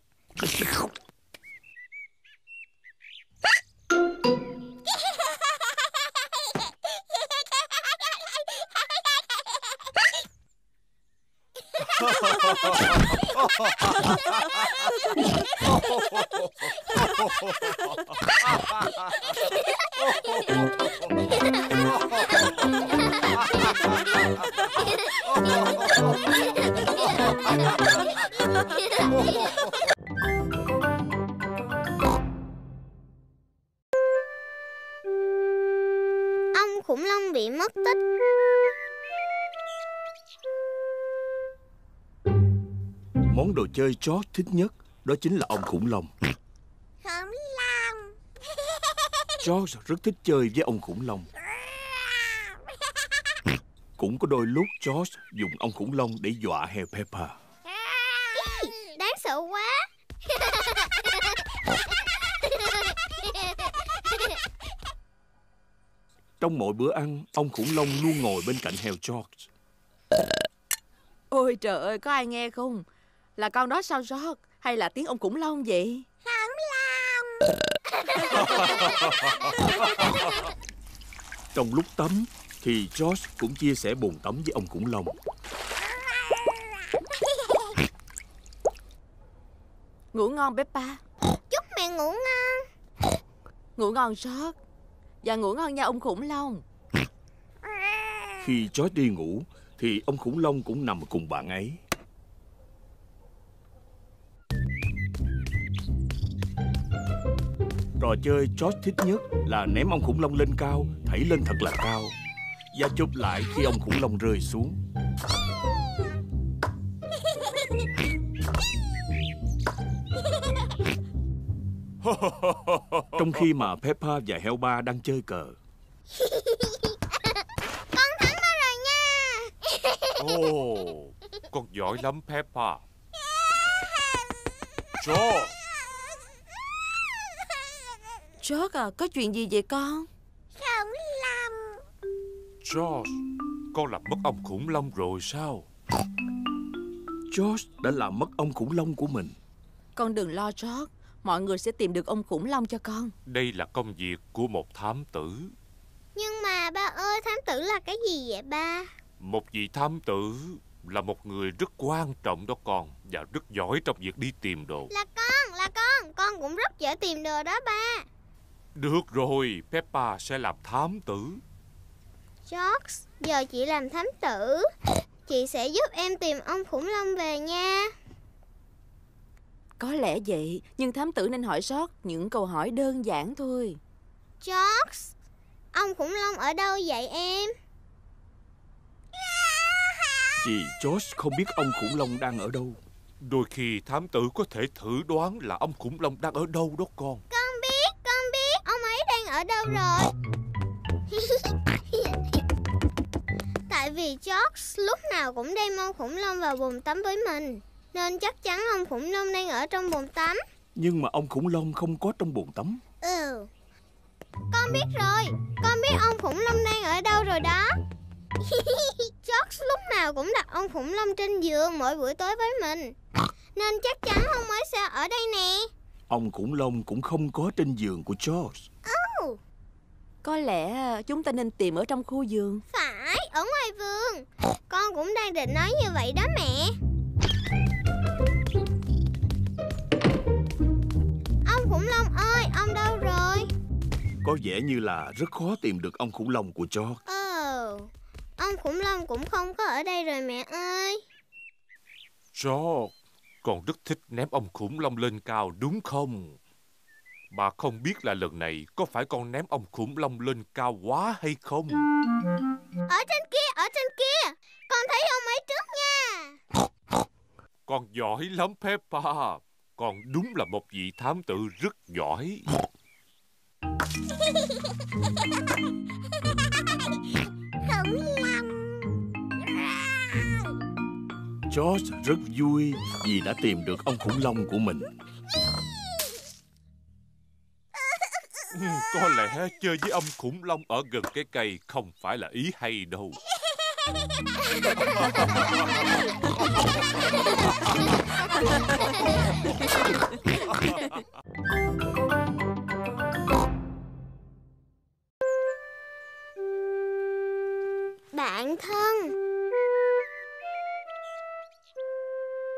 Ông khủng long bị mất tích. Món đồ chơi George thích nhất đó chính là ông khủng long. Khủng long. George rất thích chơi với ông khủng long. Cũng có đôi lúc George dùng ông khủng long để dọa heo Peppa. Đáng sợ quá. Trong mỗi bữa ăn, ông khủng long luôn ngồi bên cạnh heo George. Ôi trời ơi, có ai nghe không? Là con đó sao George? Hay là tiếng ông khủng long vậy? Khủng long. Trong lúc tắm thì George cũng chia sẻ bồn tắm với ông khủng long. Ngủ ngon Peppa. Chúc mẹ ngủ ngon. Ngủ ngon George. Và ngủ ngon nha ông khủng long. Khi George đi ngủ thì ông khủng long cũng nằm cùng bạn ấy. Trò chơi George thích nhất là ném ông khủng long lên cao, thảy lên thật là cao, và chụp lại khi ông khủng long rơi xuống. Trong khi mà Peppa và heo ba đang chơi cờ. Con thắng nó rồi nha. Ồ, con giỏi lắm Peppa. George, George à, có chuyện gì vậy con? Khủng long. George, con làm mất ông khủng long rồi sao? George đã làm mất ông khủng long của mình. Con đừng lo George, mọi người sẽ tìm được ông khủng long cho con. Đây là công việc của một thám tử. Nhưng mà ba ơi, thám tử là cái gì vậy ba? Một vị thám tử là một người rất quan trọng đó con, và rất giỏi trong việc đi tìm đồ. Là con, là con, con cũng rất dễ tìm đồ đó ba. Được rồi, Peppa sẽ làm thám tử. George, giờ chị làm thám tử. Chị sẽ giúp em tìm ông khủng long về nha. Có lẽ vậy, nhưng thám tử nên hỏi George những câu hỏi đơn giản thôi. George, ông khủng long ở đâu vậy em? Vì George không biết ông khủng long đang ở đâu. Đôi khi thám tử có thể thử đoán là ông khủng long đang ở đâu đó con. Con biết, con biết, ông ấy đang ở đâu rồi. Tại vì George lúc nào cũng đem ông khủng long vào bồn tắm với mình, nên chắc chắn ông khủng long đang ở trong bồn tắm. Nhưng mà ông khủng long không có trong bồn tắm. Ừ, con biết rồi, con biết ông khủng long đang ở đâu rồi đó. George lúc nào cũng đặt ông khủng long trên giường mỗi buổi tối với mình, nên chắc chắn ông ấy sẽ ở đây nè. Ông khủng long cũng không có trên giường của George. Oh, Có lẽ chúng ta nên tìm ở trong khu vườn. phải, ở ngoài vườn. Con cũng đang định nói như vậy đó mẹ. Ông khủng long ơi, ông đâu rồi? Có vẻ như là rất khó tìm được ông khủng long của George. Ồ, ông khủng long cũng không có ở đây rồi mẹ ơi. George, con rất thích ném ông khủng long lên cao đúng không? Bà không biết là lần này có phải con ném ông khủng long lên cao quá hay không? Ở trên kia, ở trên kia. Con thấy ông ấy trước nha. Con giỏi lắm Peppa. Con đúng là một vị thám tử rất giỏi. Khủng long. George rất vui vì đã tìm được ông khủng long của mình. Ừ, có lẽ chơi với ông khủng long ở gần cái cây không phải là ý hay đâu. Bạn thân.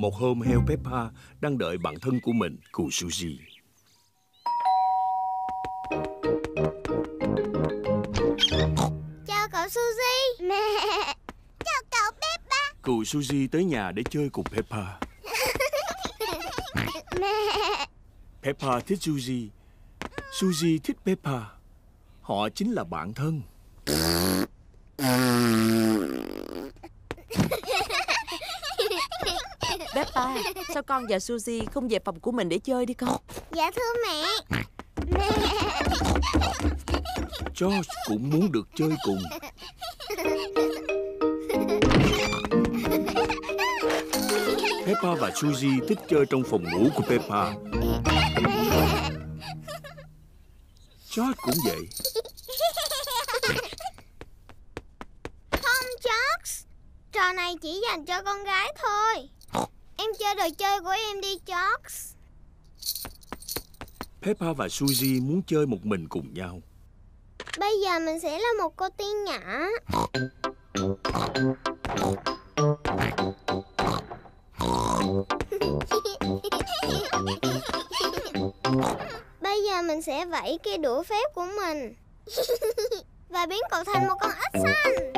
Một hôm, heo Peppa đang đợi bạn thân của mình, cụ Suzy. Chào cậu Suzy. Mẹ. Chào cậu Peppa. Cụ Suzy tới nhà để chơi cùng Peppa. Mẹ. Peppa thích Suzy, Suzy thích Peppa. Họ chính là bạn thân. Peppa, sao con và Suzy không về phòng của mình để chơi đi con? Dạ thưa mẹ. Mẹ. George cũng muốn được chơi cùng. Peppa và Suzy thích chơi trong phòng ngủ của Peppa. George cũng vậy. Không George, trò này chỉ dành cho con gái thôi. Em chơi đồ chơi của em đi George. Peppa và Suzy muốn chơi một mình cùng nhau. Bây giờ mình sẽ là một cô tiên nhỏ. Bây giờ mình sẽ vẫy cây đũa phép của mình và biến cậu thành một con ếch xanh.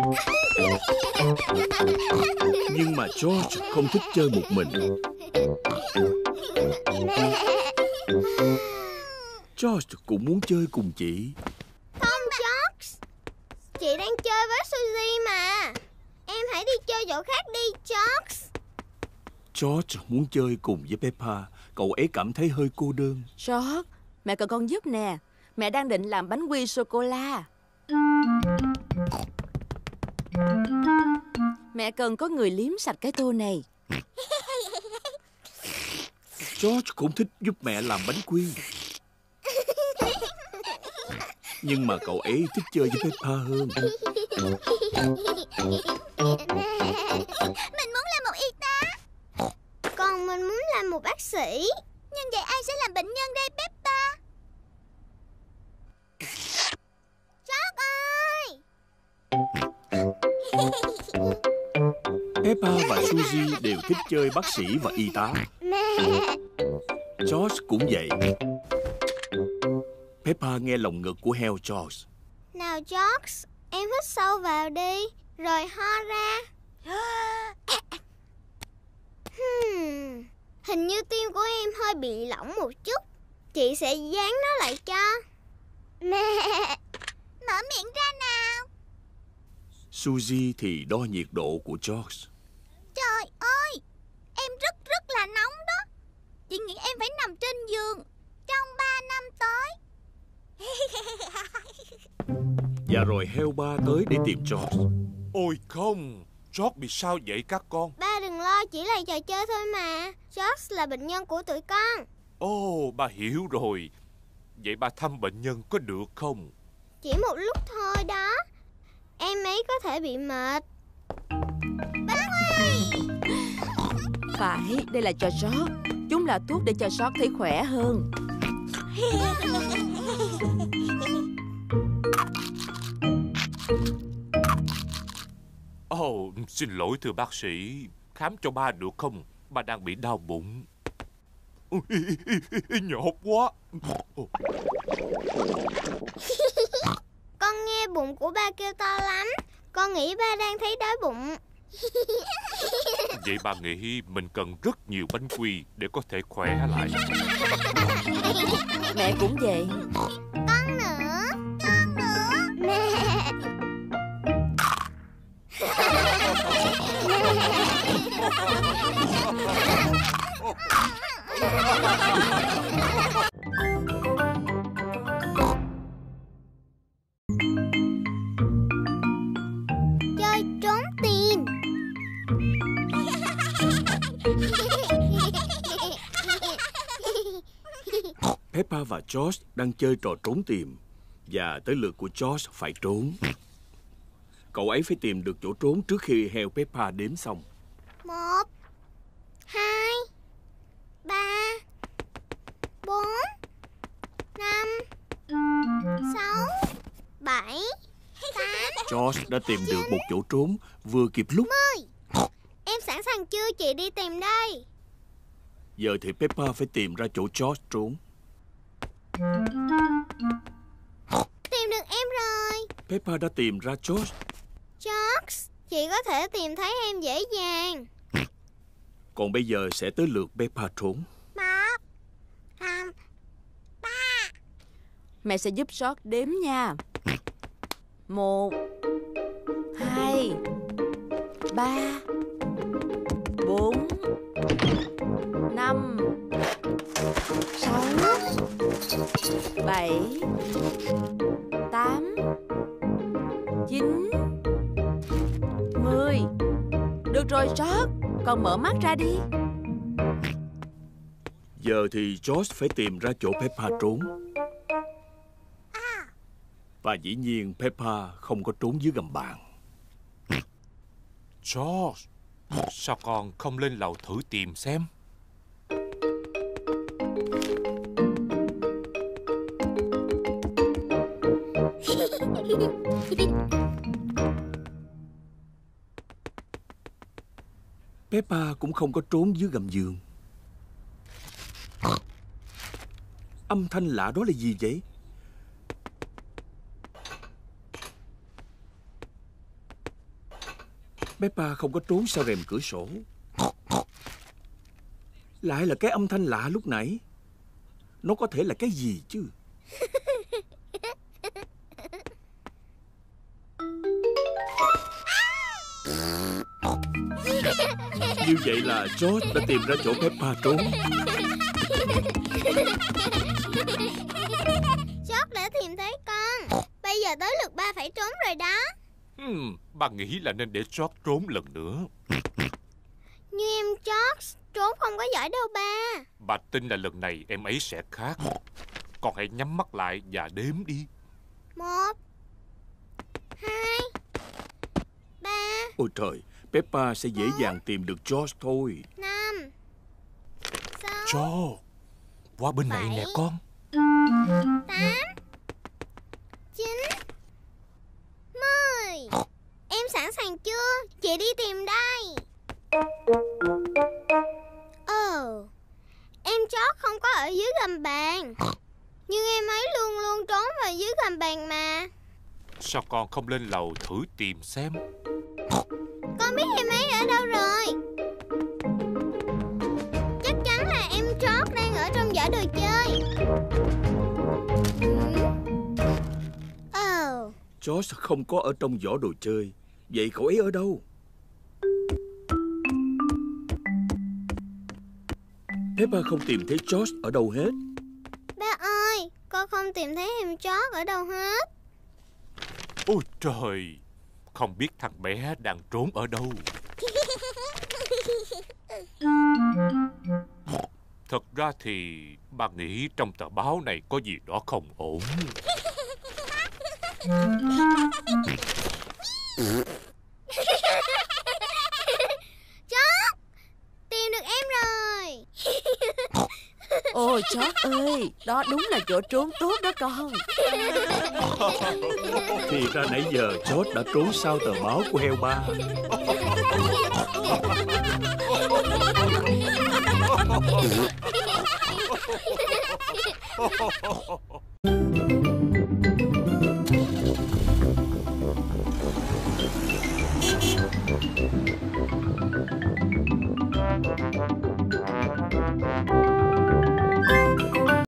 Nhưng mà George không thích chơi một mình. George cũng muốn chơi cùng chị. Không George, chị đang chơi với Suzy mà. Em hãy đi chơi chỗ khác đi George. George muốn chơi cùng với Peppa. Cậu ấy cảm thấy hơi cô đơn. George, mẹ cần con giúp nè. Mẹ đang định làm bánh quy sô-cô-la. Mẹ cần có người liếm sạch cái tô này. George cũng thích giúp mẹ làm bánh quy. Nhưng mà cậu ấy thích chơi với Peppa hơn. Mình muốn làm một y tá. Còn mình muốn làm một bác sĩ. Nhưng vậy ai sẽ làm bệnh nhân đây Peppa? George ơi! Peppa và Suzy đều thích chơi bác sĩ và y tá. Mẹ. George cũng vậy. Peppa nghe lồng ngực của heo George. Nào George, em hít sâu vào đi, rồi ho ra. hmm, Hình như tim của em hơi bị lỏng một chút. Chị sẽ dán nó lại cho. Mẹ, mở miệng ra nào. Suzy thì đo nhiệt độ của George. Trời ơi, em rất rất là nóng đó. Chị nghĩ em phải nằm trên giường trong ba năm tới. Và rồi heo ba tới để tìm George. Ôi không, George bị sao vậy các con? Ba đừng lo, chỉ là trò chơi thôi mà. George là bệnh nhân của tụi con. Ồ, ba hiểu rồi. Vậy ba thăm bệnh nhân có được không? Chỉ một lúc thôi đó. Em ấy có thể bị mệt. Bác ơi! Phải, đây là cho George. Chúng là thuốc để cho George thấy khỏe hơn. Ồ, xin lỗi thưa bác sĩ. Khám cho ba được không? Ba đang bị đau bụng. Ôi, nhột quá. Con nghe bụng của ba kêu to lắm. Con nghĩ ba đang thấy đói bụng. Vậy ba nghĩ mình cần rất nhiều bánh quy để có thể khỏe lại. Mẹ cũng vậy. Con nữa. Con nữa. Mẹ. Chơi trốn tìm. Peppa và George đang chơi trò trốn tìm. Và tới lượt của George phải trốn. Cậu ấy phải tìm được chỗ trốn trước khi heo Peppa đếm xong. Một, hai, ba, bốn, năm, sáu, bảy, tám. George đã tìm được một chỗ trốn vừa kịp lúc. Em sẵn sàng chưa? Chị đi tìm đây. Giờ thì Peppa phải tìm ra chỗ George trốn. Tìm được em rồi. Peppa đã tìm ra George. George, chị có thể tìm thấy em dễ dàng. Còn bây giờ sẽ tới lượt Peppa trốn. Một, hai, ba. Mẹ sẽ giúp George đếm nha. Một, hai, ba, bốn, năm, sáu, bảy, tám, chín, mười. Được rồi George, con mở mắt ra đi. Giờ thì George phải tìm ra chỗ Peppa trốn. Và dĩ nhiên Peppa không có trốn dưới gầm bàn. George, sao con không lên lầu thử tìm xem? Peppa cũng không có trốn dưới gầm giường. Âm thanh lạ đó là gì vậy? Peppa không có trốn sau rèm cửa sổ. Lại là cái âm thanh lạ lúc nãy. Nó có thể là cái gì chứ? Như vậy là George đã tìm ra chỗ Peppa trốn. George đã tìm thấy con. Bây giờ tới lượt ba phải trốn rồi đó. Hmm, bà nghĩ là nên để George trốn lần nữa. Nhưng em George trốn không có giỏi đâu ba. Bà tin là lần này em ấy sẽ khác. Con hãy nhắm mắt lại và đếm đi. Một, hai, ba. Ôi trời, Peppa sẽ dễ dàng tìm được George thôi. Năm, sáu, George, qua bên này nè con. tám, chín, mười. Em sẵn sàng chưa? Chị đi tìm đây. Ồ, em George không có ở dưới gầm bàn. Nhưng em ấy luôn luôn trốn vào dưới gầm bàn mà. Sao con không lên lầu thử tìm xem? Con biết em ấy ở đâu rồi. Chắc chắn là em George đang ở trong giỏ đồ chơi. Ồ, oh. George không có ở trong giỏ đồ chơi. Vậy cậu ấy ở đâu? Peppa không tìm thấy George ở đâu hết. Ba ơi, con không tìm thấy em George ở đâu hết. Ôi trời, không biết thằng bé đang trốn ở đâu. Thật ra thì bà nghĩ trong tờ báo này có gì đó không ổn. George, tìm được em rồi. Ôi George ơi, đó đúng là chỗ trốn tốt đó con. Thì ra nãy giờ George đã trốn sau tờ báo của heo ba.